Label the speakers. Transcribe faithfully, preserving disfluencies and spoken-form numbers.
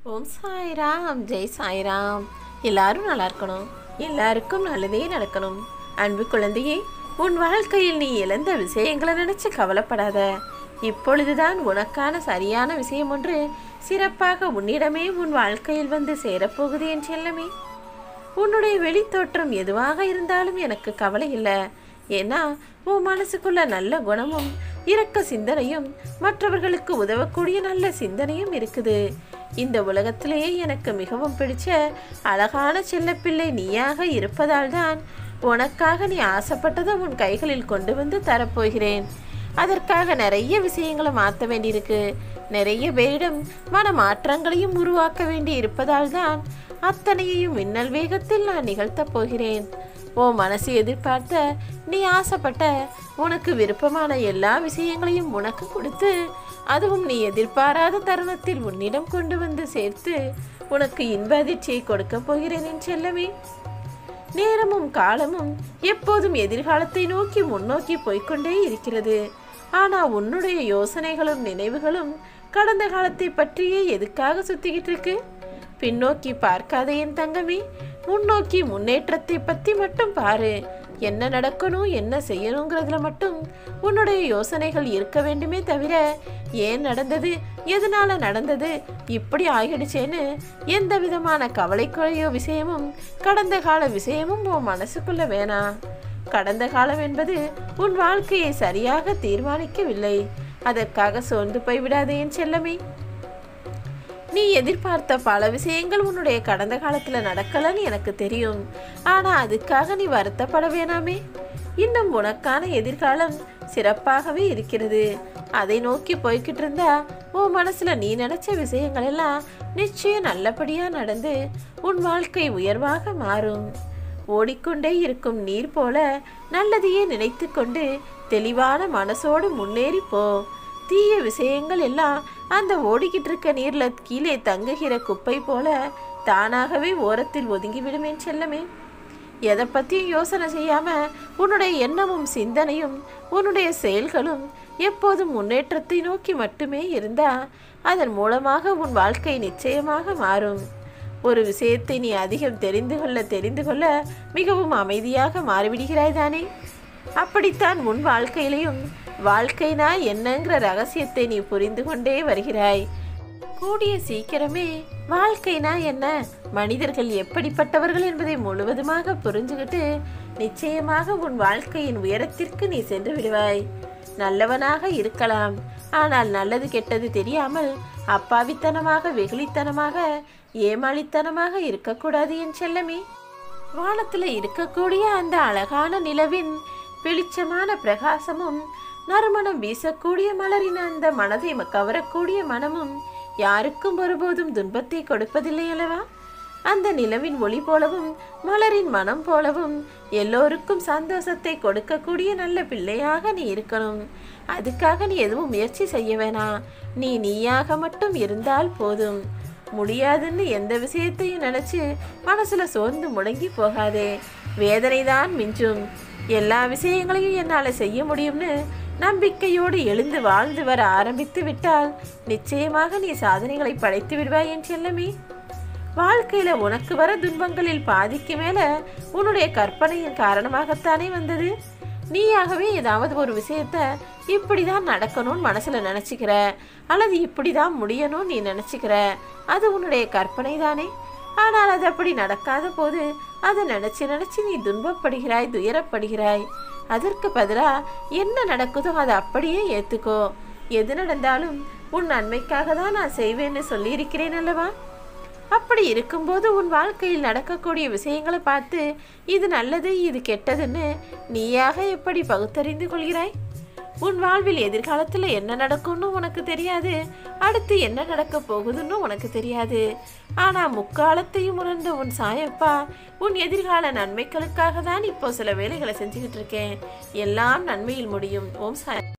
Speaker 1: ஓம் சாய்ராம், ஜெய் சாய்ராம். எல்லாரும் நல்லா இருக்கணும், எல்லாருக்கும் நல்லதே நடக்கணும். அன்பு குழந்தையே, உன் வாழ்க்கையில் நீ இழந்த விஷயங்களை நினைச்சு கவலைப்படாத. இப்பொழுதுதான் உனக்கான சரியான விஷயம் ஒன்று சிறப்பாக உன்னிடமே உன் வாழ்க்கையில் வந்து சேரப்போகுது என் செல்லமே. உன்னுடைய வெளித்தோற்றம் எதுவாக இருந்தாலும் எனக்கு கவலை இல்லை. ஏன்னா உன் மனசுக்குள்ள நல்ல குணமும் இரக்க சிந்தனையும் மற்றவர்களுக்கு உதவக்கூடிய நல்ல சிந்தனையும் இருக்குது. இந்த உலகத்திலேயே எனக்கு மிகவும் பிடிச்ச அழகான செல்லப்பிள்ளை நீயாக இருப்பதால் தான் உனக்காக நீ ஆசைப்பட்டதை உன் கைகளில் கொண்டு வந்து தரப்போகிறேன். அதற்காக நிறைய விஷயங்களை மாற்ற வேண்டியிருக்கு. நிறைய பேரிடம் மன மாற்றங்களையும் உருவாக்க வேண்டி இருப்பதால் தான் அத்தனையையும் மின்னல் வேகத்தில் நான் நிகழ்த்தப் போகிறேன். ஓ மனசு எதிர்பார்த்த, நீ ஆசைப்பட்ட, உனக்கு விருப்பமான எல்லா விஷயங்களையும் உனக்கு கொடுத்து, அதுவும் நீ எதிர்பாராத தருணத்தில் உன்னிடம் கொண்டு வந்து சேர்த்து உனக்கு இன்ப அதிர்ச்சியை கொடுக்க போகிறேன் என் செல்லமே. நேரமும் காலமும் எப்போதும் எதிர்காலத்தை நோக்கி முன்னோக்கி போய்கொண்டே இருக்கிறது. ஆனால் உன்னுடைய யோசனைகளும் நினைவுகளும் கடந்த காலத்தை பற்றியே எதுக்காக சுத்திக்கிட்டு இருக்கு? பின்னோக்கி பார்க்காத என் தங்கமே, முன்னோக்கி முன்னேற்றத்தை பற்றி மட்டும் பாரு. என்ன நடக்கணும், என்ன செய்யணுங்கிறதுல மட்டும் உன்னுடைய யோசனைகள் இருக்க வேண்டுமே தவிர, ஏன் நடந்தது, எதனால நடந்தது, இப்படி ஆகிடுச்சேன்னு எந்த விதமான கவலைக்குறையோ விஷயமும் கடந்த கால விஷயமும் உன் மனசுக்குள்ள வேணாம். கடந்த காலம் என்பது உன் வாழ்க்கையை சரியாக தீர்மானிக்கவில்லை. அதற்காக சோர்ந்து போய்விடாதே என் செல்லமே. நீ எதிர்பார்த்த பல விஷயங்கள் உன்னுடைய கடந்த காலத்துல நடக்கலன்னு எனக்கு தெரியும். ஆனா அதுக்காக நீ வருத்தப்பட வேணாமே. இன்னும் உனக்கான எதிர்காலம் சிறப்பாகவே இருக்கிறது. அதை நோக்கி போய்கிட்டு இருந்தா உன் மனசுல நீ நினைச்ச விஷயங்கள் எல்லாம் நிச்சயம் நல்லபடியா நடந்து உன் வாழ்க்கை உயர்வாக மாறும். ஓடிக்கொண்டே இருக்கும் நீர் போல நல்லதையே நினைத்து கொண்டு தெளிவான மனசோடு முன்னேறி போ. தீய விஷயங்கள் எல்லாம் அந்த ஓடிக்கிட்டு இருக்க நீர்ல கீழே தங்குகிற குப்பை போல தானாகவே ஓரத்தில் ஒதுங்கிவிடும் என் செல்லமே. எதை பற்றியும் யோசனை செய்யாம உன்னுடைய எண்ணமும் சிந்தனையும் உன்னுடைய செயல்களும் எப்போதும் முன்னேற்றத்தை நோக்கி மட்டுமே இருந்தா அதன் மூலமாக உன் வாழ்க்கை நிச்சயமாக மாறும். ஒரு விஷயத்தை நீ அதிகம் தெரிந்து கொள்ள தெரிந்து கொள்ள மிகவும் அமைதியாக மாறிவிடுகிறாய் தானே? அப்படித்தான் உன் வாழ்க்கையிலையும் வாழ்க்கைனா என்னங்கிற ரகசியத்தை நீ புரிந்து கொண்டே வருகிறாய். கூடிய சீக்கிரமே வாழ்க்கைனா என்ன, மனிதர்கள் எப்படிப்பட்டவர்கள் என்பதை முழுவதுமாக புரிஞ்சுக்கிட்டு நிச்சயமாக உன் வாழ்க்கையின் உயரத்திற்கு நீ சென்று விடுவாய். நல்லவனாக இருக்கலாம், ஆனால் நல்லது கெட்டது தெரியாமல் அப்பாவித்தனமாக வெகுளித்தனமாக ஏமாளித்தனமாக இருக்கக்கூடாது என் செல்லமே. வானத்துல இருக்கக்கூடிய அந்த அழகான நிலவின் வெளிச்சமான பிரகாசமும் நறுமணம் வீசக்கூடிய மலரின் அந்த மனதை கவரக்கூடிய மனமும் யாருக்கும் ஒருபோதும் துன்பத்தை கொடுப்பதில்லை அல்லவா? அந்த நிலவின் ஒளி போலவும் மலரின் மனம் போலவும் எல்லோருக்கும் சந்தோஷத்தை கொடுக்கக்கூடிய நல்ல பிள்ளையாக நீ இருக்கணும். அதுக்காக நீ எதுவும் முயற்சி செய்ய வேணாம். நீ நீயாக மட்டும் இருந்தால் போதும். முடியாதுன்னு எந்த விஷயத்தையும் நினைச்சு மனசுல சோர்ந்து முடங்கி போகாதே. வேதனை தான் மிஞ்சும். எல்லா விஷயங்களையும் என்னால செய்ய முடியும்னு நம்பிக்கையோடு எழுந்து வாழ்ந்து வர ஆரம்பித்து விட்டால் நிச்சயமாக நீ சாதனைகளை படைத்து விடுவாய் என் செல்லமே. வாழ்க்கையில உனக்கு வர துன்பங்களில் பாதிக்கு மேல உன்னுடைய கற்பனையின் காரணமாகத்தானே வந்தது. நீயாகவே ஏதாவது ஒரு விஷயத்த இப்படிதான் நடக்கணும்னு மனசுல நினைச்சுக்கிற, அல்லது இப்படிதான் முடியணும்னு நீ நினைச்சுக்கிற. அது உன்னுடைய கற்பனை தானே. ஆனால் அது அப்படி நடக்காத போது அதை நினைச்சு நினைச்சு நீ துன்பப்படுகிறாய், துயரப்படுகிறாய். அதற்கு பதிலா என்ன நடக்குதோ அதை அப்படியே ஏத்துக்கோ. எது நடந்தாலும் உன் நன்மைக்காக தான் நான் செய்வேன்னு சொல்லியிருக்கிறேன் அல்லவா? அப்படி இருக்கும்போது உன் வாழ்க்கையில் நடக்கக்கூடிய விஷயங்களை பார்த்து இது நல்லது இது கெட்டதுன்னு நீயாக எப்படி பகுத்தறிந்து கொள்கிறாய்? உன் வாழ்வில் எதிர்காலத்தில் என்ன நடக்கும்னு உனக்கு தெரியாது, அடுத்து என்ன நடக்க போகுதுன்னு உனக்கு தெரியாது. ஆனால் முக்காலத்தையும் உணர்ந்த உன் சாயப்பா உன் எதிர்கால நன்மைகளுக்காக தான் இப்போ சில வேலைகளை செஞ்சுக்கிட்டு இருக்கேன். எல்லாம் நன்மையில் முடியும். ஓம் சாய்.